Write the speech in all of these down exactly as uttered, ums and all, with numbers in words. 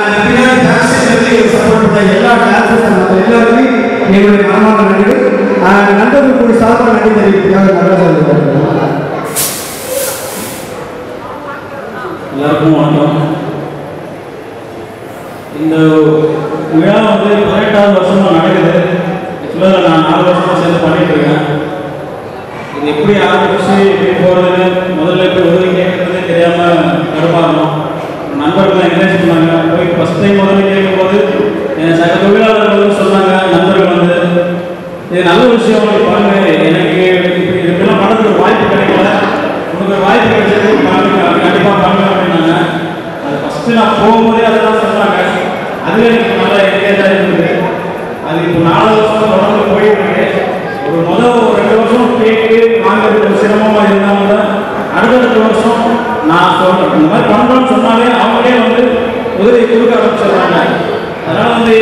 எல்லா டான்ஸஸ் எல்லாருமே எங்களுடைய மனமான நன்றி. நண்பர்கள் கூட சார்பாக நன்றி தெரிவிக்கிறதுக்காக எல்லாருக்கும் வணக்கம். இந்த விழா வந்து பதினெட்டாவது வருஷமாக நடக்குது. ஆக்சுவலாக நான் நாலு வருஷமாக சேர்ந்து பண்ணிட்டு இருக்கேன். இது எப்படி ஆரம்பிச்சு எப்படி போகிறதுன்னு முதல்ல எப்படி உதவி கேட்கறதே தெரியாமல் கடுமாறணும். நண்பர்கள் என்கரேஜ் பண்ணாங்க. போய் ஃபஸ்ட் டைம் முதல்ல கேட்கும்போது என் சக தொழிலாளர்கள் வந்து சொன்னாங்க, நண்பர்கள் வந்து இது நல்ல விஷயம் பாருங்க, எனக்கு இதெல்லாம் பண்ணுறதுக்கு வாய்ப்பு கிடைக்கல, உனக்கு ஒரு வாய்ப்பு கிடைச்சது பண்ணுங்க, கண்டிப்பாக பண்ணுங்க அப்படின்னாங்க. அது ஃபஸ்ட்டு நான் போகும்போதே அதெல்லாம் சொன்னாங்க. அதுவே எனக்கு நல்லா என்கரேஜாக இருந்தது. அது இப்போ நாலு வருஷம் தொடர்ந்து போயிட்டு இருக்கு. ஒரு முதல் ஒரு ரெண்டு வருஷம் கேட்டு வாங்கிறது ஒரு சிரமமாக இருந்தாலும் கூட அடுத்தடுத்த வருஷம் நான் சொல்கிறேன் இந்த மாதிரி பண்ணுறோன்னு சொன்னாலே அவங்களே வந்து உதவி கொடுக்க ஆரம்பிச்சிடுறாங்க. அதனால் வந்து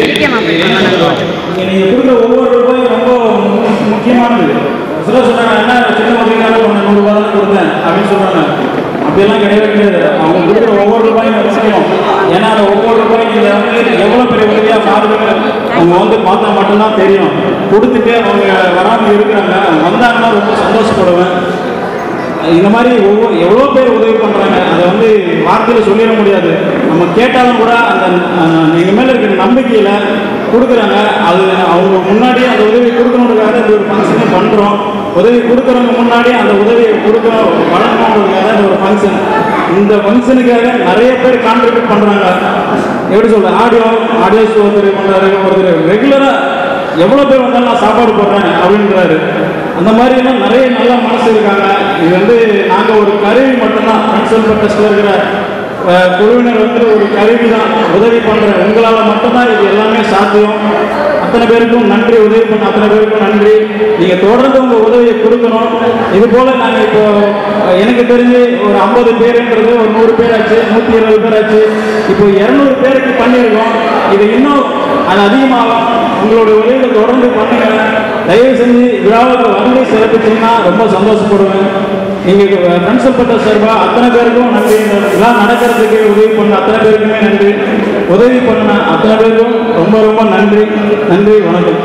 நீங்கள் கொடுக்குற ஒவ்வொரு ரூபாயும் ரொம்ப முக்கியமானது. சில சொன்னாங்க, என்ன சின்ன முதலீடாக ஒன்று நூறுரூவா தான் கொடுத்தேன் அப்படின்னு சொல்கிறாங்க. அப்படியெல்லாம் கிடையவே கிடையாது. அவங்க கொடுக்குற ஒவ்வொரு ரூபாயும் முக்கியம். ஏன்னா அந்த ஒவ்வொரு ரூபாயும் நீங்கள் வந்து எவ்வளோ பெரிய உதவியாக மாறுதுன்னு அவங்க வந்து பார்த்தா மட்டும்தான் தெரியும். கொடுத்துட்டு அவங்க வராமல் இருக்கிறாங்க. வந்தாங்கன்னா ரொம்ப சந்தோஷப்படுவேன். இந்த மாதிரி ஒவ்வொரு எவ்வளோ பேர் உதவி பண்ணுறாங்க. அதை வந்து வார்த்தையில் சொல்லிட முடியாது. நம்ம கேட்டாலும் கூட அந்த எங்கள் மேலே இருக்கிற நம்பிக்கையில் கொடுக்குறாங்க. அது அவங்க முன்னாடியே அந்த உதவி கொடுக்கணுன்றதுக்காக இந்த ஒரு ஃபங்க்ஷனே பண்ணுறோம். உதவி கொடுக்குறவங்க முன்னாடி அந்த உதவியை கொடுக்கணும் வழங்கணுன்றதுக்காக இந்த ஒரு ஃபங்க்ஷன். இந்த ஃபங்க்ஷனுக்காக நிறைய பேர் கான்ட்ரிபியூட் பண்ணுறாங்க. எப்படி சொல்கிறேன், ஆடியோ ஆடியோஸ் ஒருத்தர் பண்ணுறாரு, ஒருத்தர் ரெகுலராக எவ்வளோ பேர் வந்தாலும் நான் சாப்பாடு போடுறேன் அப்படின்றாரு. அந்த மாதிரிலாம் நிறைய நல்ல மனசு இருக்காங்க. இது வந்து நாங்கள் ஒரு கருவி மட்டும்தான். கன்சல்ட் டெஸ்ட்டில் இருக்கிற குழுவினர் வந்து ஒரு கருவி தான். உதவி பண்ணுற உங்களால் மட்டும்தான் இது எல்லாமே சாத்தியம். அத்தனை பேருக்கும் நன்றி. உதவி பண்ண அத்தனை பேருக்கும் நன்றி. நீங்கள் தொடர்ந்து உங்கள் உதவியை கொடுக்கணும். இது போல் நாங்கள் இப்போ எனக்கு தெரிஞ்சு ஒரு ஐம்பது பேருன்றது ஒரு நூறு பேர் ஆச்சு, நூற்றி இருபது பேர் ஆச்சு. இப்போ இரநூறு பேருக்கு பண்ணியிருக்கோம். இது இன்னும் அது அதிகமாகும். உங்களுடைய உதவியை தொடர்ந்து பண்ணுங்க. தயவு செஞ்சு விழாவுக்கு வந்து சிறப்பிச்சிங்கன்னா ரொம்ப சந்தோஷப்படுவேன். நீங்கள் ஃப்ரெண்ட்ஸ் பட்ட சார்பாக அத்தனை பேருக்கும் நன்றி. விழா நடக்கிறதுக்கு உதவி பண்ண அத்தனை பேருக்குமே நன்றி. உதவி பண்ண அத்தனை பேருக்கும் ரொம்ப ரொம்ப நன்றி. நன்றி, வணக்கம்.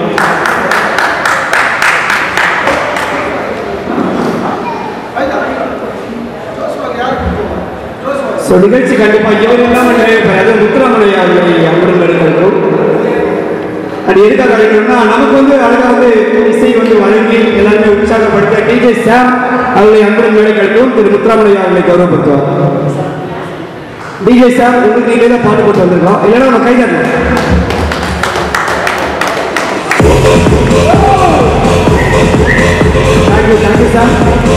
ஸோ நிகழ்ச்சி கண்டிப்பாக இவர் எல்லாமே நிறைய பேர் அது முத்துராமலை அவர்களை அன்புடன் எடுக்கிறோம். அது எதுக்காக கிடைக்கணும்னா நமக்கு வந்து அழகாக வந்து இசை வந்து வழங்கி எல்லாருமே உற்சாகப்படுத்த டிஜே சாம் அவர்களை அன்புடன் மேடை கிடைக்கும். திரு முத்துராமலை அவர்களை கௌரவப்படுத்துவார். டிஜே சாம் உங்களுக்கு நீங்களே தான் பாட்டு போட்டு வந்திருக்கோம், இல்லைன்னா நம்ம கை தரணும். Thank you thank you sir.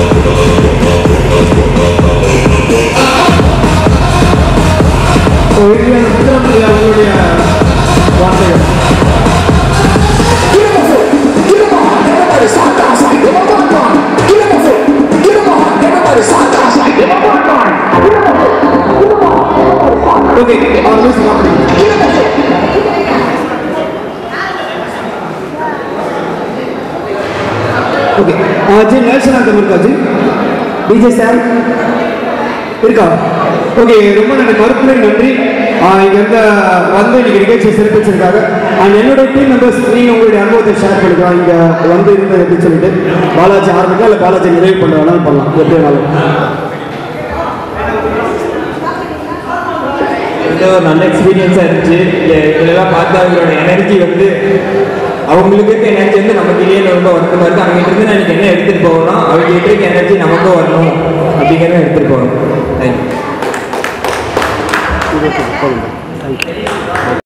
முத்துராமலை அவர்களுடைய வார்த்தைகள். Okay, our music happening. Okay, ji Nelson uncle இருக்கா जी? டிஜே சார் இருக்கா? ஓகே, ரொம்ப நன்றி, மறுபடியும் நன்றி. இங்க இருந்த வந்து இன்னைக்கு நிகழ்ச்சியை சிறப்பிச்சிருக்காங்க. அண்ட் என்னோட டீம் மெம்பர்ஸ் நீங்கள் உங்களுடைய அனுபவத்தை ஷேர் பண்ணிக்கலாம். இங்கே வந்து இருந்தது அப்படின்னு சொல்லிட்டு பாலாஜி ஆரம்பிக்கலாம், இல்லை பாலாஜி நிறைவு பண்ணுறதுனாலும் பண்ணலாம். எப்படி வேணாலும் ஒரு நல்ல எக்ஸ்பீரியன்ஸாக இருந்துச்சு. இதெல்லாம் பார்த்து அவங்களோட எனர்ஜி வந்து அவங்களுக்கு இருக்க எனர்ஜி வந்து நமக்கு இல்லையே ரொம்ப வருத்தமாக இருக்குது. அவங்ககிட்ட இருந்து நான் எனக்கு என்ன எடுத்துகிட்டு போகணும், அவங்ககிட்ட இருக்க எனர்ஜி நமக்கும் வரணும் அப்படிங்கிறத எடுத்துகிட்டு போகணும். தேங்க்யூ.